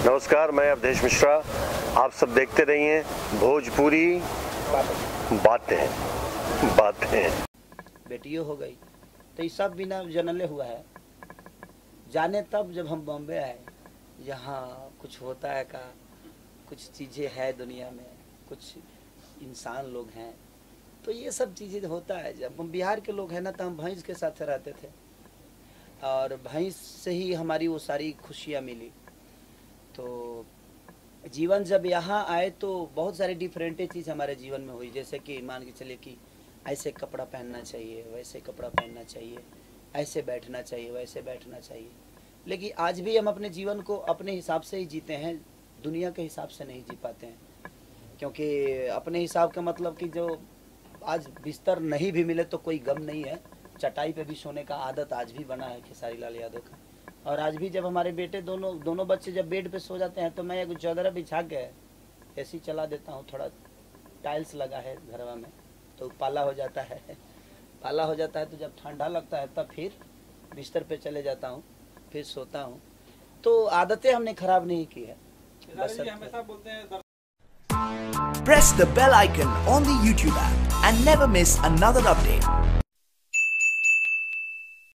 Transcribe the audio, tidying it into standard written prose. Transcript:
नमस्कार, मैं अवधेश मिश्रा। आप सब देखते रहिए भोजपुरी बातें। बेटियों हो गई तो ये सब बिना जनले हुआ है। जाने तब जब हम बॉम्बे आए, यहाँ कुछ होता है का, कुछ चीज़ें है दुनिया में, कुछ इंसान लोग हैं, तो ये सब चीज़ें होता है। जब हम बिहार के लोग हैं ना, तो हम भैंस के साथ रहते थे और भैंस से ही हमारी वो सारी खुशियाँ मिली। तो जीवन जब यहाँ आए तो बहुत सारी डिफरेंट चीज़ हमारे जीवन में हुई। जैसे कि मान के चलिए कि ऐसे कपड़ा पहनना चाहिए, वैसे कपड़ा पहनना चाहिए, ऐसे बैठना चाहिए, वैसे बैठना चाहिए। लेकिन आज भी हम अपने जीवन को अपने हिसाब से ही जीते हैं, दुनिया के हिसाब से नहीं जी पाते हैं। क्योंकि अपने हिसाब का मतलब कि जो आज बिस्तर नहीं भी मिले तो कोई गम नहीं है, चटाई पे भी सोने का आदत आज भी बना है खेसारी लाल यादव का। और आज भी जब हमारे बेटे दोनों बच्चे जब बेड पे सो जाते हैं तो मैं एक चादर बिछा के ऐसी चला देता हूँ। थोड़ा टाइल्स लगा है घरवा में, तो पाला हो जाता है। पाला हो जाता है तो जब ठंडा लगता है तब फिर बिस्तर पे चले जाता हूँ, फिर सोता हूँ। तो आदतें हमने खराब नहीं की है। Press the bell icon on the YouTube app and never miss another update.